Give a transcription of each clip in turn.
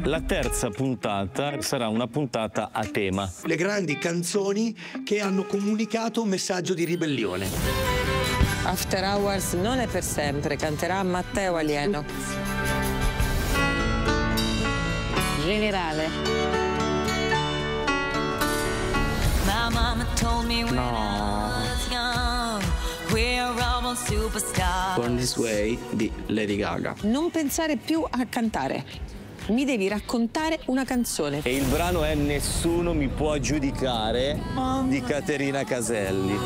La terza puntata sarà una puntata a tema. Le grandi canzoni che hanno comunicato un messaggio di ribellione. After Hours non è per sempre, canterà Matteo Alieno. Generale. Born This Way di Lady Gaga. Non pensare più a cantare. Mi devi raccontare una canzone. E il brano è Nessuno mi può giudicare di Caterina Caselli.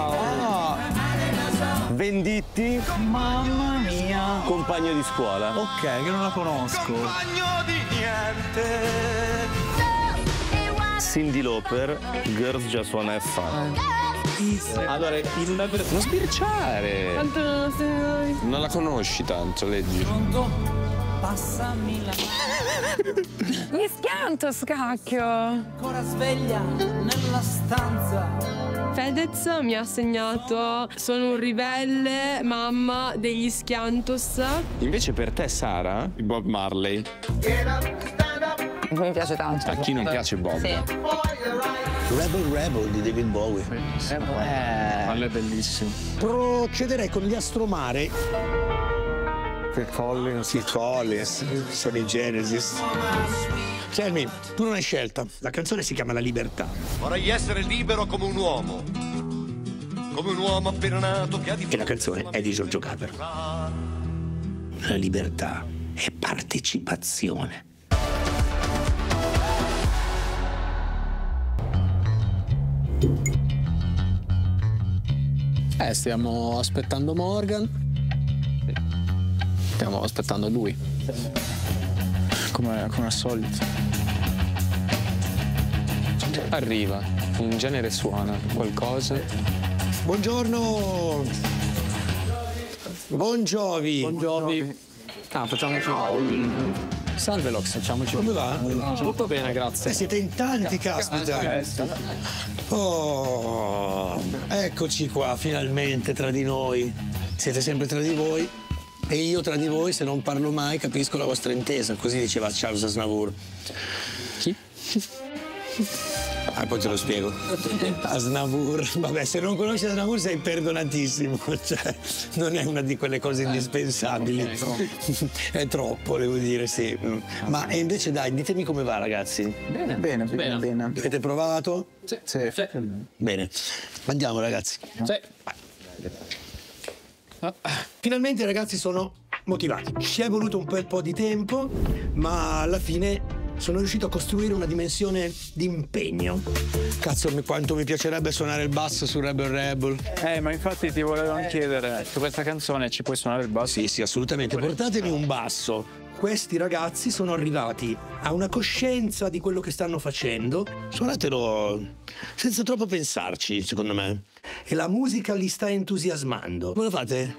Venditti. Mamma mia. Compagno di scuola. Ok, che non la conosco. Compagno di niente. Cindy Lauper, Girls Just Wanna Have Fun. Allora, non sbirciare. Non la conosci tanto, leggi. Passami la mano. Gli schianto, scacchio. Ancora sveglia nella stanza. Fedez mi ha segnato Sono un ribelle, mamma degli Schiantos. Invece per te, Sara, Bob Marley. Mi piace tanto. A chi non piace Bob? Sì. Rebel Rebel di David Bowie. Quello è bellissimo. Procederei con gli Astromare. Phil Collins. Sono i Genesis. Selmi, tu non hai scelta. La canzone si chiama La Libertà. Vorrei essere libero come un uomo. Come un uomo appena nato che ha di E la canzone è di Giorgio Gaber. La libertà è partecipazione. Stiamo aspettando Morgan. Stiamo aspettando lui. Come al solito. Arriva, in genere suona qualcosa. Buongiorno. Buongiovi. Buongiovi. Facciamoci. Salve Lox, facciamoci. Come va? Tutto bene, grazie. Siete in tanti, caspita. Oh, eccoci qua, finalmente tra di noi. Siete sempre tra di voi. E io tra di voi, se non parlo mai, capisco la vostra intesa. Così diceva Charles Aznavour. Chi? Poi te lo spiego. Aznavour. Vabbè, se non conosci Aznavour sei perdonatissimo. Cioè, non è una di quelle cose indispensabili. È troppo, devo dire, sì. Ma e invece dai, ditemi come va, ragazzi. Bene. Avete provato? Sì. Bene. Andiamo, ragazzi. Sì. Finalmente i ragazzi sono motivati. Ci è voluto un bel po' di tempo, ma alla fine sono riuscito a costruire una dimensione di impegno. Cazzo, quanto mi piacerebbe suonare il basso su Rebel Rebel. Ma infatti ti volevo chiedere, su questa canzone ci puoi suonare il basso? Sì, assolutamente. Portatemi un basso. Questi ragazzi sono arrivati a una coscienza di quello che stanno facendo. Suonatelo senza troppo pensarci, secondo me. E la musica li sta entusiasmando. Come lo fate?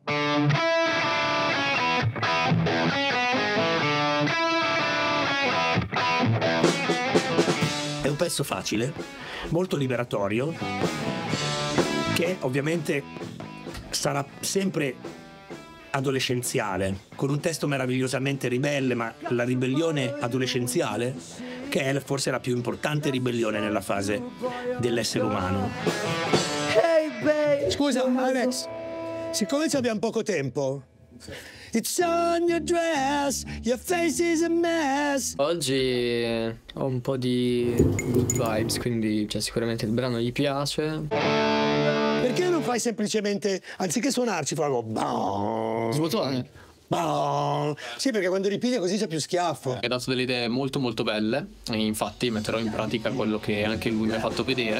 È un pezzo facile, molto liberatorio, che ovviamente sarà sempre adolescenziale, con un testo meravigliosamente ribelle, ma la ribellione adolescenziale, che è forse la più importante ribellione nella fase dell'essere umano. Hey babe! Scusa, Alex, siccome ci abbiamo poco tempo, it's on your dress, your face is a mess. Oggi ho un po' di good vibes, quindi sicuramente il brano gli piace. Perché non fai semplicemente, anziché suonarci, fai Svuotone. Sì, perché quando ripiglia così c'è più schiaffo. Mi ha dato delle idee molto molto belle e infatti metterò in pratica quello che anche lui mi ha fatto vedere.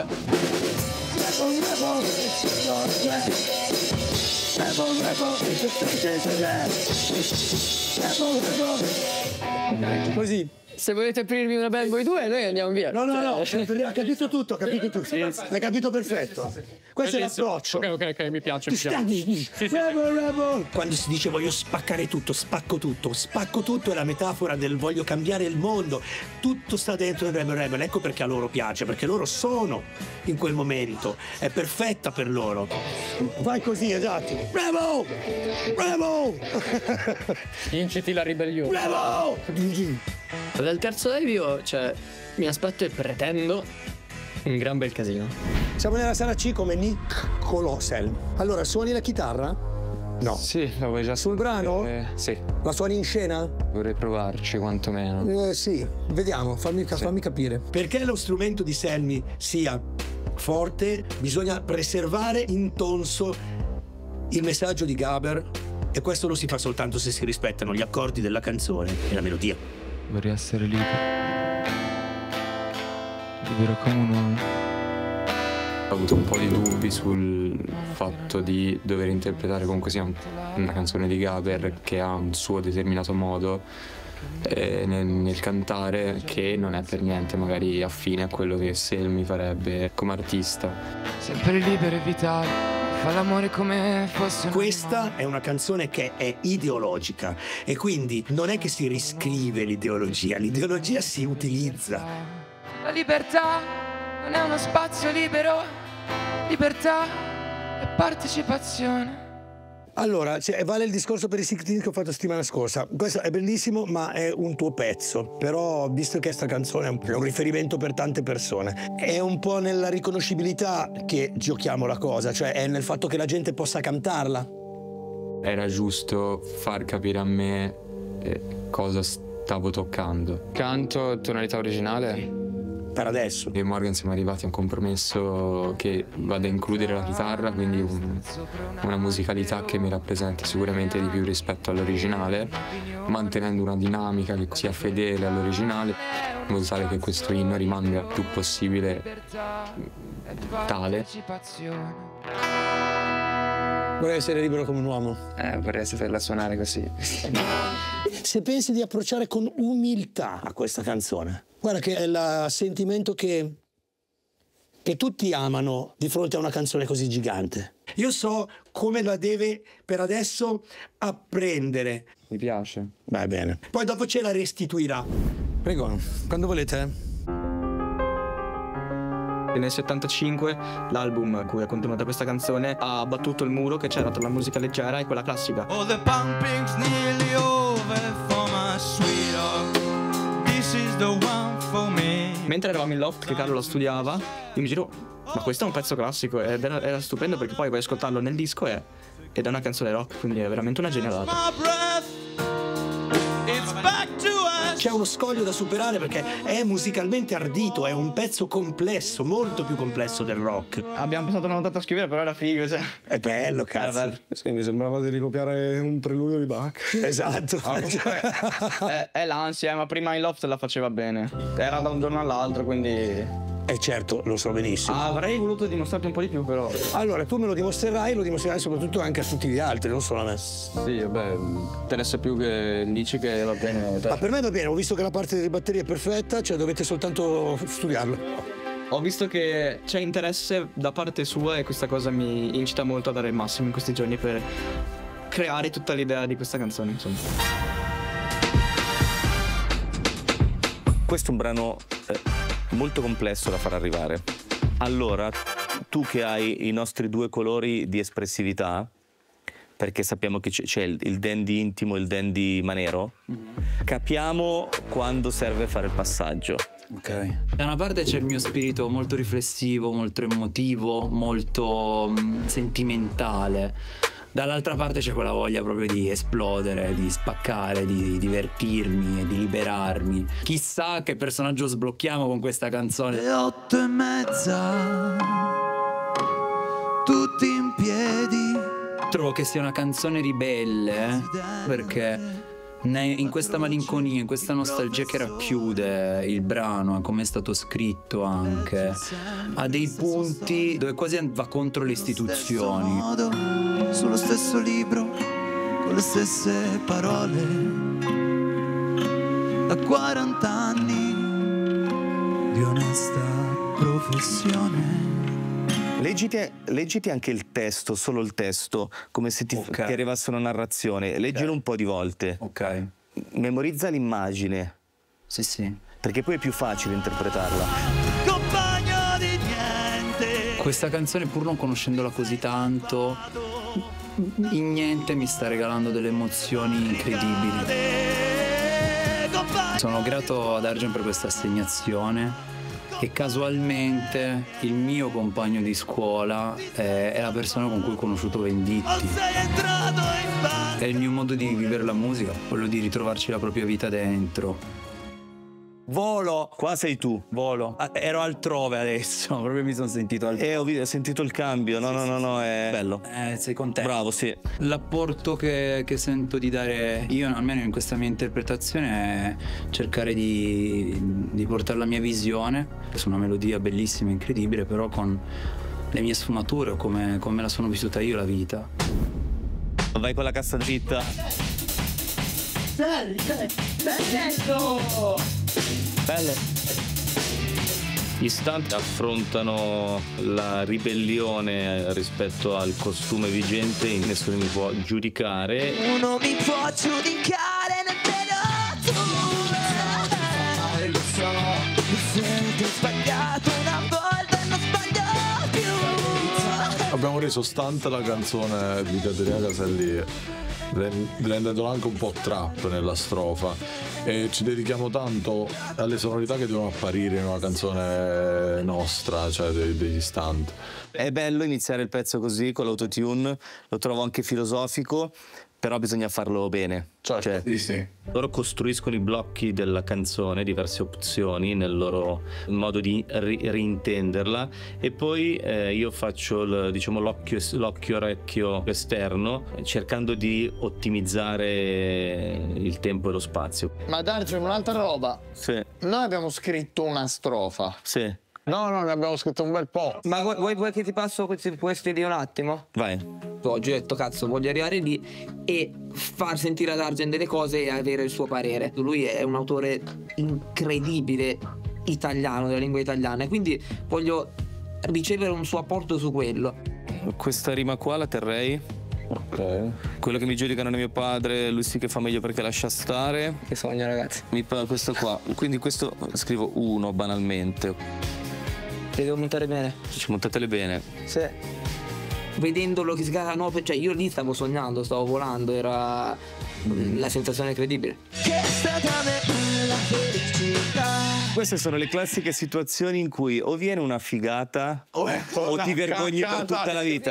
Così. Se volete aprirvi una Bad Boy 2, noi andiamo via. No, ha capito tutto, ha capito tutto. L'hai capito perfetto. Questo è l'approccio. Ok, mi piace. Quando si dice voglio spaccare tutto, spacco tutto è la metafora del voglio cambiare il mondo. Tutto sta dentro il Rebel. Ecco perché a loro piace, perché loro sono in quel momento. È perfetta per loro. Vai così, esatto. Rebel! Inciti la ribellione. Rebel! Dal terzo live io, cioè, mi aspetto e pretendo un gran bel casino. Siamo nella sala C come Niccolò Selm. Allora, suoni la chitarra? No. Sì, la vuoi già sul brano? Sì. La suoni in scena? Vorrei provarci quantomeno. Sì, vediamo, fammi capire. Perché lo strumento di Selmi sia forte, bisogna preservare intonso il messaggio di Gaber, e questo lo si fa soltanto se si rispettano gli accordi della canzone e la melodia. Vorrei essere libero come un uomo. Ho avuto un po' di dubbi sul fatto di dover interpretare comunque sia una canzone di Gaber che ha un suo determinato modo nel cantare, che non è per niente magari affine a quello che Selmi farebbe come artista. Sempre libero e vitale. Fa l'amore come fosse. Questa è una canzone che è ideologica e quindi non è che si riscrive l'ideologia si utilizza. La libertà non è uno spazio libero, libertà è partecipazione. Allora, vale il discorso per i 16 che ho fatto settimana scorsa. Questo è bellissimo, ma è un tuo pezzo. Però, visto che questa canzone è un riferimento per tante persone, è un po' nella riconoscibilità che giochiamo la cosa, cioè è nel fatto che la gente possa cantarla. Era giusto far capire a me cosa stavo toccando. Canto tonalità originale. Per adesso. Io e Morgan siamo arrivati a un compromesso che vada a includere la chitarra, quindi una musicalità che mi rappresenta sicuramente di più rispetto all'originale, mantenendo una dinamica che sia fedele all'originale, in modo tale che questo inno rimanga il più possibile tale. Vorrei essere libero come un uomo. Vorrei saperla suonare così. Se pensi di approcciare con umiltà a questa canzone, guarda che è il sentimento che tutti amano di fronte a una canzone così gigante. Io so come la deve per adesso apprendere. Mi piace. Va bene. Poi dopo ce la restituirà. Prego, quando volete. Nel 75 l'album a cui è contenuta questa canzone ha abbattuto il muro che c'era tra la musica leggera e quella classica. All the pumping's nearly over for my sweetheart. This is the one for me. Mentre eravamo in loft che Carlo la studiava, io mi giro, ma questo è un pezzo classico ed era stupendo perché poi vai a ascoltarlo nel disco ed è una canzone rock, quindi è veramente una genialata. C'è uno scoglio da superare perché è musicalmente ardito, è un pezzo complesso, molto più complesso del rock. Abbiamo passato una notata a scrivere, però era figo, cioè. È bello, cazzo. Sì, mi sembrava di ricopiare un preludio di Bach. Esatto. È l'ansia, ma prima in loft la faceva bene. Era da un giorno all'altro, quindi... certo, lo so benissimo. Avrei voluto dimostrarti un po' di più, però. Allora, tu me lo dimostrerai soprattutto anche a tutti gli altri, non solo a me. Sì, vabbè, interessa più che dici che va bene. Ma per me va bene, ho visto che la parte delle batterie è perfetta, cioè dovete soltanto studiarlo. Ho visto che c'è interesse da parte sua e questa cosa mi incita molto a dare il massimo in questi giorni per creare tutta l'idea di questa canzone, insomma. Questo è un brano molto complesso da far arrivare. Allora, tu che hai i nostri due colori di espressività, perché sappiamo che c'è il dandy intimo e il dandy manero, capiamo quando serve fare il passaggio. Ok. Da una parte c'è il mio spirito molto riflessivo, molto emotivo, molto sentimentale. Dall'altra parte c'è quella voglia proprio di esplodere, di spaccare, di divertirmi e di liberarmi. Chissà che personaggio sblocchiamo con questa canzone. Le 8:30, tutti in piedi. Trovo che sia una canzone ribelle, perché in questa malinconia, in questa nostalgia che racchiude il brano, come è stato scritto anche, ha dei punti dove quasi va contro le istituzioni. Sullo stesso libro, con le stesse parole, da 40 anni di onesta professione. Leggiti anche il testo, solo il testo, come se ti arrivasse una narrazione. Leggilo un po' di volte. Ok. Memorizza l'immagine. Sì, sì. Perché poi è più facile interpretarla. Compagno di niente. Questa canzone, pur non conoscendola così tanto, in niente mi sta regalando delle emozioni incredibili. Sono grato ad Argen per questa assegnazione. E casualmente il mio compagno di scuola è la persona con cui ho conosciuto Venditti. È il mio modo di vivere la musica, quello di ritrovarci la propria vita dentro. Volo! Qua sei tu. Volo. Ero altrove adesso, proprio mi sono sentito altrove. Ho sentito il cambio, no, è bello. Sei contento? Bravo, sì. L'apporto che sento di dare io, almeno in questa mia interpretazione, è cercare di portare la mia visione su una melodia bellissima, incredibile, però con le mie sfumature, come la sono vissuta io la vita. Vai con la cassa dritta. Belle. Gli stunt affrontano la ribellione rispetto al costume vigente, nessuno mi può giudicare. Uno mi può giudicare nemmeno tu. Lo so, mi sento sbagliato una volta e non sbaglio più. Abbiamo reso stunt la canzone di Caterina Caselli, rendendola anche un po' trap nella strofa, e ci dedichiamo tanto alle sonorità che devono apparire in una canzone nostra, cioè degli stunt. È bello iniziare il pezzo così con l'autotune, lo trovo anche filosofico, però bisogna farlo bene. Cioè, sì. Loro costruiscono i blocchi della canzone, diverse opzioni nel loro modo di rintenderla, e poi io faccio l'occhio-orecchio esterno, cercando di ottimizzare il tempo e lo spazio. Ma Dargen, un'altra roba. Sì. Noi abbiamo scritto una strofa. Sì. No, ne abbiamo scritto un bel po'. Ma vuoi che ti passo questi di un attimo? Vai. Oggi ho detto, cazzo, voglio arrivare lì e far sentire ad Argen delle cose e avere il suo parere. Lui è un autore incredibile italiano, della lingua italiana, e quindi voglio ricevere un suo apporto su quello. Questa rima qua la terrei. Ok. Quello che mi giudicano è mio padre, lui sì che fa meglio perché lascia stare. Che sogno, ragazzi. Questo qua. Quindi questo scrivo 1 banalmente. Le devo montare bene. Montatele bene. Sì. Vedendolo che sgarano, cioè io lì stavo sognando, stavo volando, era la sensazione incredibile. Queste sono le classiche situazioni in cui o viene una figata o ti vergogni per tutta la vita.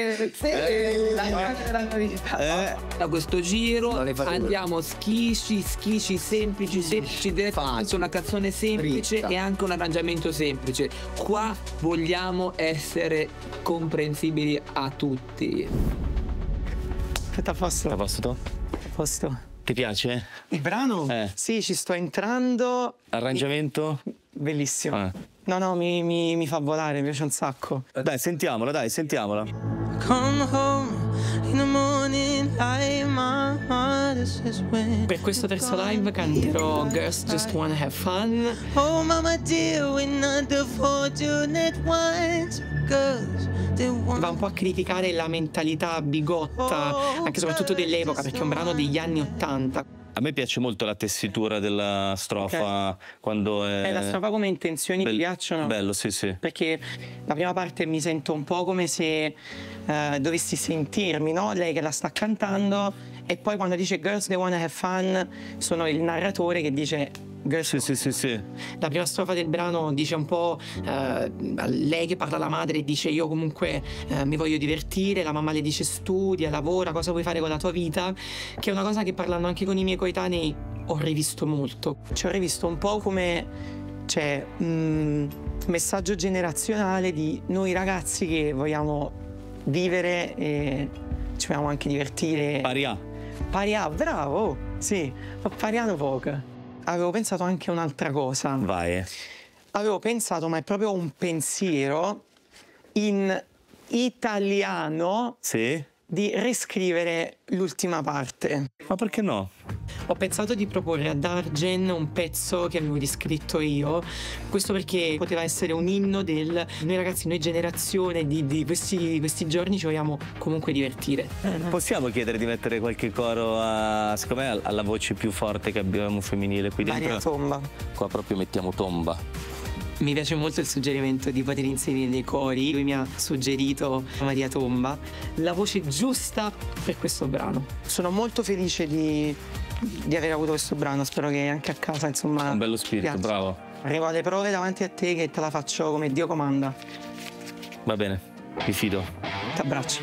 Da questo giro andiamo schisci, semplici, faccio una canzone semplice e anche un arrangiamento semplice. Qua vogliamo essere comprensibili a tutti. Aspetta, posto. A posto tu? A posto. Ti piace? Il brano? Sì, ci sto entrando. Arrangiamento? Bellissimo. No, mi fa volare, mi piace un sacco. Dai, sentiamola, sentiamola. Come home in the morning light, my heart is just when. Per questo terzo live canterò Girls Just Wanna Have Fun. Oh mama dear, we're not the fortunate ones. Va un po' a criticare la mentalità bigotta, anche soprattutto dell'epoca, perché è un brano degli anni '80. A me piace molto la tessitura della strofa, quando è... La strofa come intenzioni ti piacciono? Bello, sì. Perché la prima parte mi sento un po' come se dovessi sentirmi, no? Lei che la sta cantando, e poi quando dice Girls They Wanna Have Fun sono il narratore che dice Girls. Sì. La prima strofa del brano dice un po' lei che parla alla madre e dice io comunque mi voglio divertire, la mamma le dice studia, lavora, cosa vuoi fare con la tua vita, che è una cosa che parlando anche con i miei coetanei ho rivisto molto. Ci ho rivisto un po' come un messaggio generazionale di noi ragazzi che vogliamo vivere e ci vogliamo anche divertire. Paria, bravo, sì, ho pariato poco. Avevo pensato anche un'altra cosa. Vai. Avevo pensato, ma è proprio un pensiero in italiano, sì, di riscrivere l'ultima parte. Ma perché no? Ho pensato di proporre a Dargen un pezzo che avevo riscritto io, questo perché poteva essere un inno del noi ragazzi, noi generazione di questi giorni ci vogliamo comunque divertire. Possiamo chiedere di mettere qualche coro secondo me alla voce più forte che abbiamo femminile qui dentro? Maria Tomba. Qua proprio mettiamo Tomba. Mi piace molto il suggerimento di poter inserire nei cori. Lui mi ha suggerito Maria Tomba, la voce giusta per questo brano. Sono molto felice di aver avuto questo brano, spero che anche a casa, insomma, un bello spirito, piace. bravo. Arrivo alle prove davanti a te che te la faccio come Dio comanda. Va bene, mi fido. Ti abbraccio.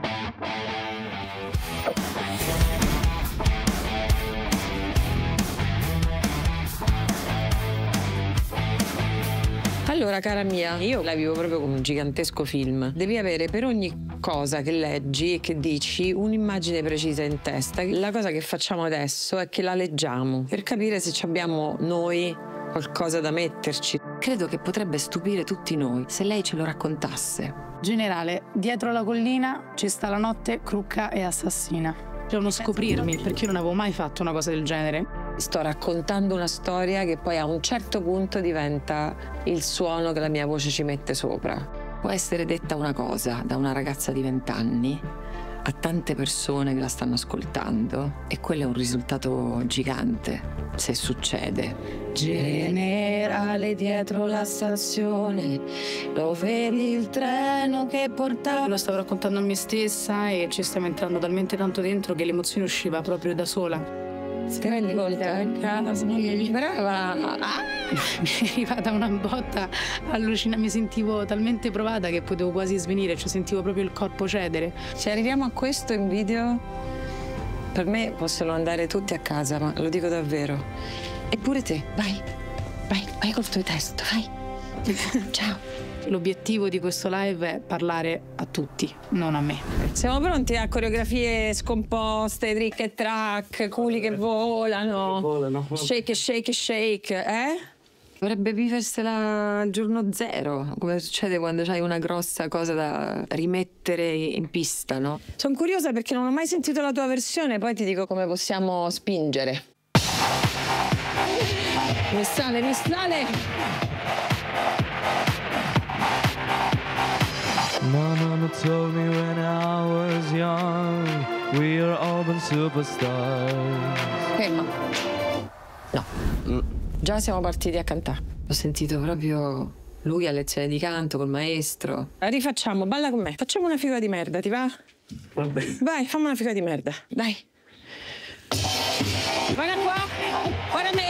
Allora, cara mia, io la vivo proprio come un gigantesco film. Devi avere per ogni cosa che leggi e che dici un'immagine precisa in testa. La cosa che facciamo adesso è che la leggiamo per capire se abbiamo noi qualcosa da metterci. Credo che potrebbe stupire tutti noi se lei ce lo raccontasse. Generale, dietro la collina ci sta la notte crucca e assassina. C'è uno scoprirmi, perché io non avevo mai fatto una cosa del genere. Sto raccontando una storia che poi a un certo punto diventa il suono che la mia voce ci mette sopra. Può essere detta una cosa da una ragazza di 20 anni a tante persone che la stanno ascoltando e quello è un risultato gigante, se succede. Generale, dietro la stazione, lo vedi il treno che porta... Lo stavo raccontando a me stessa e ci stiamo entrando talmente tanto dentro che l'emozione usciva proprio da sola. Si rendi conto? Brava! Mi è arrivata una botta allucinante, mi sentivo talmente provata che potevo quasi svenire, cioè sentivo proprio il corpo cedere. Se arriviamo a questo in video, per me possono andare tutti a casa, ma lo dico davvero. Eppure te, vai col tuo testo, vai. Ciao. L'obiettivo di questo live è parlare a tutti, non a me. Siamo pronti a coreografie scomposte, trick e track, culi che volano, shake, shake, shake, eh? Dovrebbe viversela al giorno zero, come succede quando c'hai una grossa cosa da rimettere in pista, no? Sono curiosa perché non ho mai sentito la tua versione, poi ti dico come possiamo spingere. Mi sale! My mama told me when I was young, we are all born superstars. Ferma. No. Già siamo partiti a cantare. Ho sentito proprio lui a lezione di canto col maestro. Rifacciamo, balla con me. Facciamo una figura di merda, ti va? Vabbè. Vai, fammi una figura di merda. Dai. Guarda qua. Guarda me.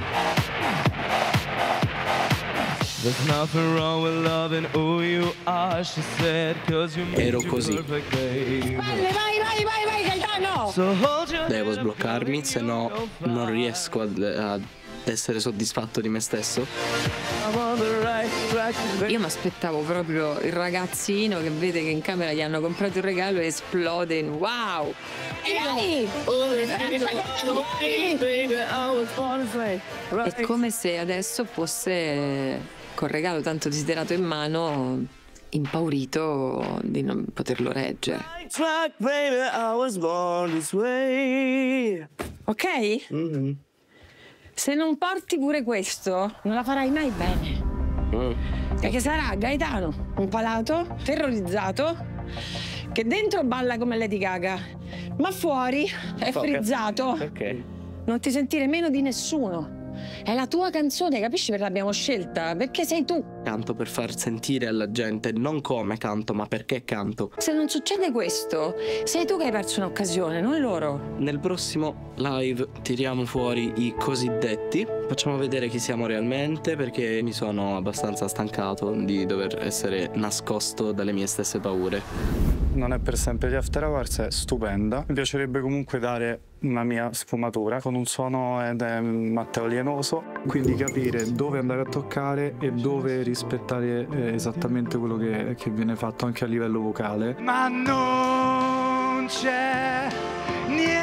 There's nothing wrong with loving who you are, she said, 'cause you made Ero you così. perfect, babe. Vai, Gaetano! Devo sbloccarmi, se no non riesco ad essere soddisfatto di me stesso. Io mi aspettavo proprio il ragazzino che vede che in camera gli hanno comprato il regalo e esplode in wow! È come se adesso fosse col regalo tanto desiderato in mano, impaurito di non poterlo reggere. Ok? Mm-hmm. Se non porti pure questo, non la farai mai bene. Perché sarà Gaetano, un palato, terrorizzato, che dentro balla come Lady Gaga, ma fuori è frizzato. Ok. Non ti sentire meno di nessuno. È la tua canzone, capisci perché l'abbiamo scelta? Perché sei tu. Canto per far sentire alla gente non come canto, ma perché canto. Se non succede questo, sei tu che hai perso un'occasione, non loro. Nel prossimo live tiriamo fuori i cosiddetti, facciamo vedere chi siamo realmente, perché mi sono abbastanza stancato di dover essere nascosto dalle mie stesse paure. Non è per sempre di After Hours, è stupenda. Mi piacerebbe comunque dare una mia sfumatura con un suono ed è Matteo Lienoso, quindi capire dove andare a toccare e dove rispettare esattamente quello che viene fatto anche a livello vocale. Ma non c'è niente.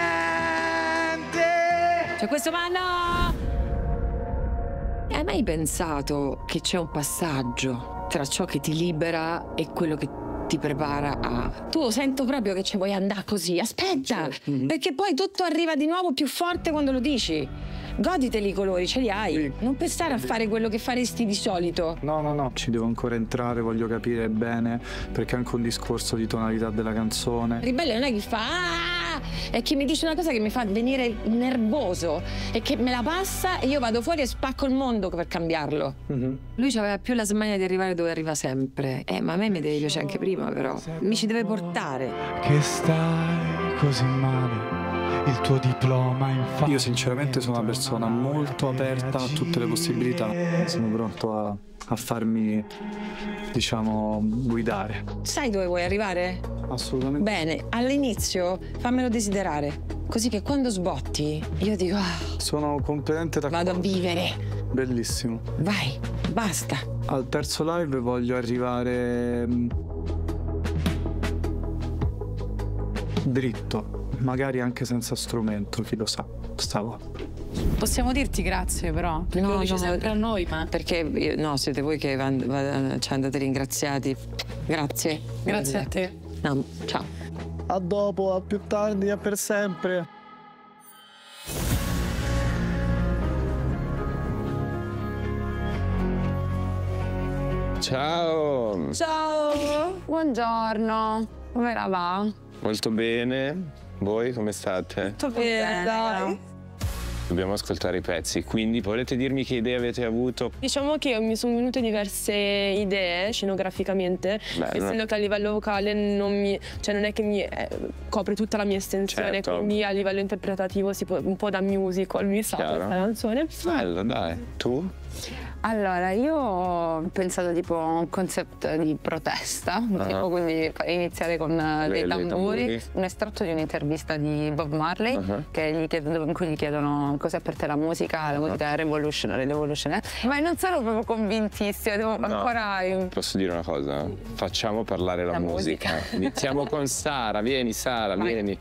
C'è questo mano! Hai mai pensato che c'è un passaggio tra ciò che ti libera e quello che ti prepara a... Tu sento proprio che ci vuoi andare così, aspetta, perché poi tutto arriva di nuovo più forte quando lo dici. Goditeli i colori, ce li hai. Non pensare a fare quello che faresti di solito. No, ci devo ancora entrare, voglio capire bene, perché è anche un discorso di tonalità della canzone. Ribelle non è chi fa "ah", è chi mi dice una cosa che mi fa venire nervoso e che me la passa e io vado fuori e spacco il mondo per cambiarlo. Lui aveva più la smania di arrivare dove arriva sempre. Ma a me mi deve piacere anche prima, però. Mi ci deve portare. Che stai così male, il tuo diploma infatti. Io sinceramente sono una persona molto aperta a tutte le possibilità. Sono pronto a farmi, diciamo, guidare. Sai dove vuoi arrivare? Assolutamente. Bene, all'inizio fammelo desiderare, così che quando sbotti io dico sono completamente d'accordo. vado a vivere. Bellissimo. Vai, basta. Al terzo live voglio arrivare dritto, magari anche senza strumento, chi lo sa. Possiamo dirti grazie, però? Perché lo dice sempre a noi, ma... Perché no, siete voi che ci andate ringraziati. Grazie. Grazie a te. No, ciao. A dopo, a più tardi, a per sempre. Ciao! Ciao! Buongiorno. Come la va? Molto bene. Voi come state? Tutto bene, dai. Dobbiamo ascoltare i pezzi, quindi volete dirmi che idee avete avuto? Diciamo che mi sono venute diverse idee scenograficamente, essendo che a livello vocale non è che mi copre tutta la mia estensione, Certo. quindi a livello interpretativo un po' da musical mi sa questa canzone. Bello, dai. Tu? Allora, io ho pensato tipo a un concept di protesta, tipo, quindi iniziare con dei tamburi, un estratto di un'intervista di Bob Marley in cui gli chiedono cos'è per te la musica è revolutionary, ma non sono proprio convintissima, devo ancora... Posso dire una cosa? Facciamo parlare la musica. Iniziamo con Sara, vieni Sara, vieni.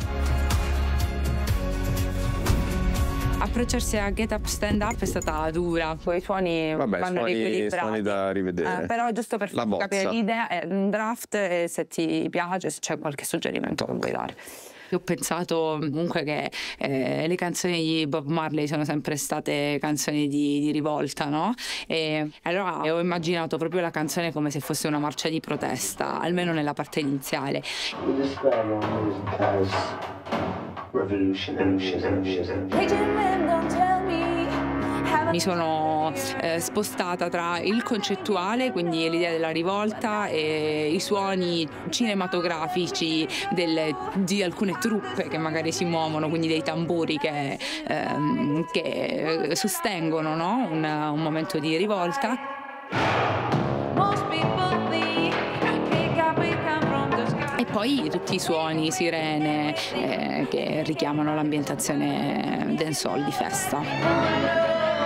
Approcciarsi a Get Up Stand Up è stata dura, poi i suoni vanno riequilibrati. Suoni da rivedere. Però giusto per capire l'idea è un draft e se ti piace, se c'è qualche suggerimento che vuoi dare. Io ho pensato comunque che le canzoni di Bob Marley sono sempre state canzoni di rivolta, no? E allora ho immaginato proprio la canzone come se fosse una marcia di protesta, almeno nella parte iniziale. Mi sono spostata tra il concettuale, quindi l'idea della rivolta, e i suoni cinematografici di alcune truppe che magari si muovono, quindi dei tamburi che sostengono, no? un momento di rivolta. E poi tutti i suoni, sirene, che richiamano l'ambientazione dancehall di festa.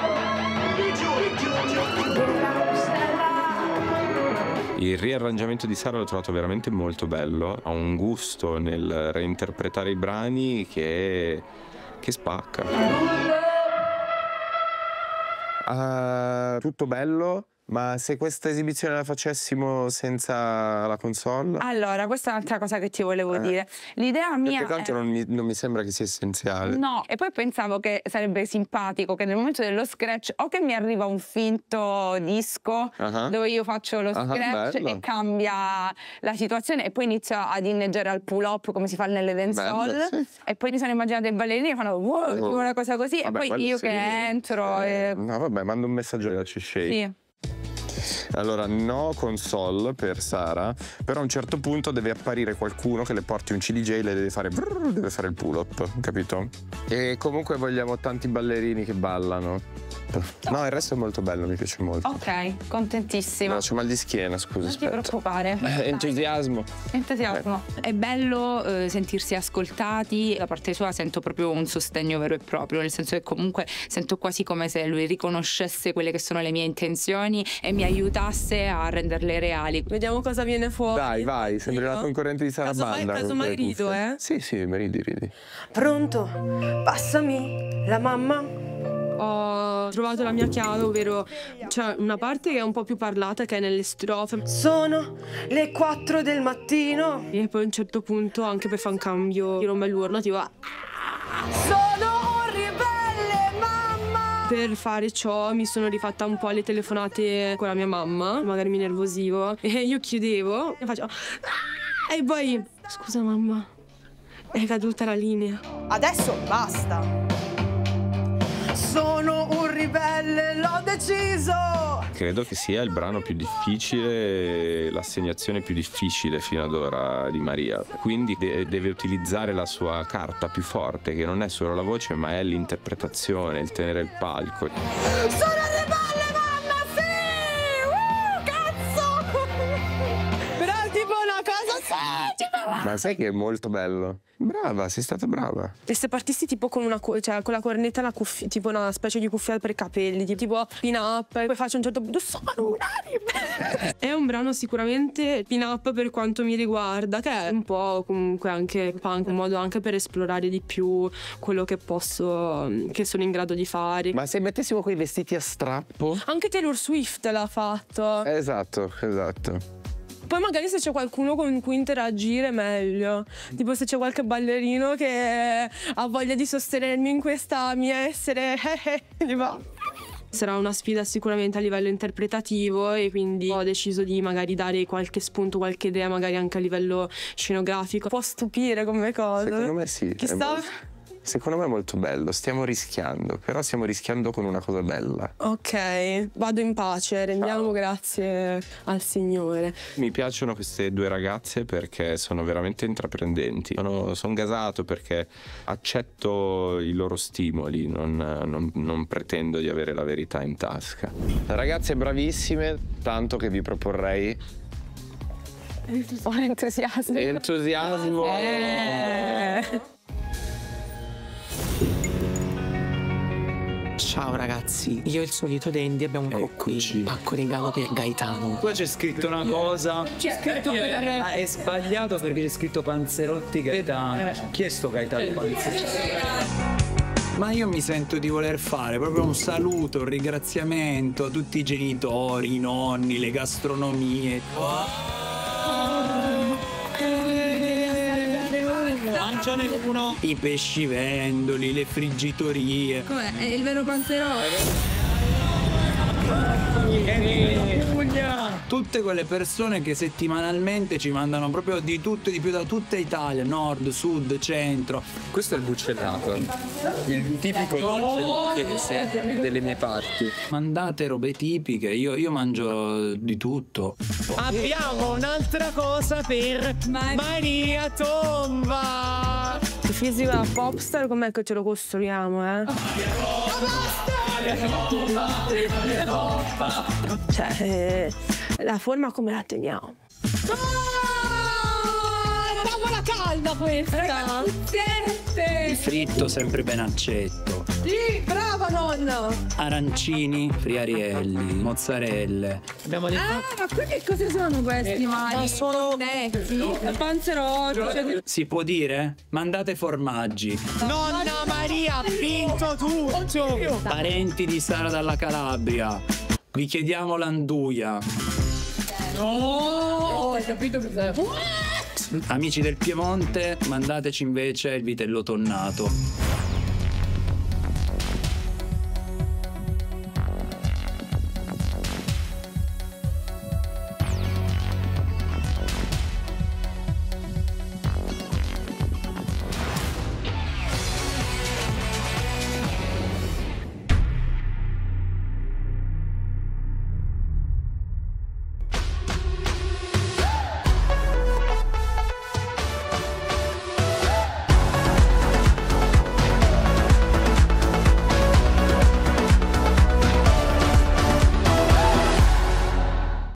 Il riarrangiamento di Sara l'ho trovato veramente molto bello, ha un gusto nel reinterpretare i brani che spacca. Tutto bello. Ma se questa esibizione la facessimo senza la console? Allora, questa è un'altra cosa che ti volevo dire. L'idea mia perché tanto non mi sembra che sia essenziale. No, e poi pensavo che sarebbe simpatico che nel momento dello scratch o che mi arriva un finto disco dove io faccio lo scratch e cambia la situazione e poi inizio ad inneggiare al pull up come si fa nelle dancehall e poi mi sono immaginate i ballerini che fanno wow, una cosa così. Vabbè, e poi io che entro No, vabbè, mando un messaggio alla C-Shake. Sì. Allora, no console per Sara, però a un certo punto deve apparire qualcuno che le porti un CDJ e le deve fare il pull up, capito? E comunque vogliamo tanti ballerini che ballano. No, il resto è molto bello, mi piace molto. Ok, contentissima. No, c'ho mal di schiena, scusa. Non ti preoccupare. Entusiasmo. È bello sentirsi ascoltati. Da parte sua sento proprio un sostegno vero e proprio, nel senso che comunque sento quasi come se lui riconoscesse quelle che sono le mie intenzioni e mi aiutasse a renderle reali. Vediamo cosa viene fuori. Vai, sembri la concorrente di Sara Banda. Casomai rido, Sì, mi ridi. Pronto? Passami la mamma. Ho trovato la mia chiave, ovvero c'è una parte che è un po' più parlata, che è nelle strofe. Sono le 4 del mattino. E poi a un certo punto, anche per fare un cambio, tiro un bell'urlo, tipo sono un ribelle, mamma! Per fare ciò mi sono rifatta un po' le telefonate con la mia mamma, magari mi nervosivo, e io chiudevo e facevo e poi, scusa mamma, è caduta la linea. Adesso basta. Sono un ribelle, l'ho deciso. Credo che sia il brano più difficile, l'assegnazione più difficile fino ad ora di Maria. Quindi deve utilizzare la sua carta più forte, che non è solo la voce, ma è l'interpretazione, il tenere il palco. Sono ribelle, mamma, sì! Cazzo! Però è tipo una cosa Ma sai che è molto bello? Brava, sei stata brava. E se partissi tipo con cioè con la cornetta e la cuffia, tipo una specie di cuffia per i capelli, tipo pin up, e poi faccio a un certo punto sono una ribelle. È un brano sicuramente pin up per quanto mi riguarda, che è un po' comunque anche punk, un modo anche per esplorare di più quello che posso, che sono in grado di fare. Ma se mettessimo quei vestiti a strappo? Anche Taylor Swift l'ha fatto. Esatto, esatto. Poi magari se c'è qualcuno con cui interagire meglio. Tipo se c'è qualche ballerino che ha voglia di sostenermi in questa mia essere Sarà una sfida sicuramente a livello interpretativo, e quindi ho deciso di magari dare qualche spunto, qualche idea magari anche a livello scenografico. Può stupire come cosa. Secondo me sì. Chissà. Secondo me è molto bello, stiamo rischiando, però stiamo rischiando con una cosa bella. Ok, vado in pace, rendiamo grazie al Signore. Mi piacciono queste due ragazze perché sono veramente intraprendenti. Sono gasato perché accetto i loro stimoli, non pretendo di avere la verità in tasca. Ragazze bravissime, tanto che vi proporrei... Entusiasmo. Entusiasmo. Ciao ragazzi, io e il solito Dandy abbiamo qui un pacco regalo per Gaetano. Qua c'è scritto una cosa. C'è scritto per... È sbagliato perché c'è scritto Panzerotti Gaetano. Chi è sto Gaetano Panzerotti? Ma io mi sento di voler fare proprio un saluto, un ringraziamento a tutti i genitori, i nonni, le gastronomie. Mangiane uno i pescivendoli, le friggitorie. Com'è? È il vero Panzerotti? Tutte quelle persone che settimanalmente ci mandano proprio di tutto e di più da tutta Italia, nord, sud, centro. Questo è il buccellato, il tipico buccellato delle mie parti. Mandate robe tipiche, io mangio di tutto. Abbiamo un'altra cosa per Maria Tomba. Il fisico da popstar com'è che ce lo costruiamo, Cioè, la forma come la teniamo? Tavola calda questa! Il fritto sempre ben accetto. Sì, brava nonna! Arancini, friarielli, mozzarelle. Abbiamo ma qui che cosa sono questi mali? Sono Panzerotti. Si può dire? Mandate formaggi. Nonna Maria ha vinto tutto! Parenti di Sara dalla Calabria, vi chiediamo l'anduia. No, hai capito cos'è? Amici del Piemonte, mandateci invece il vitello tonnato.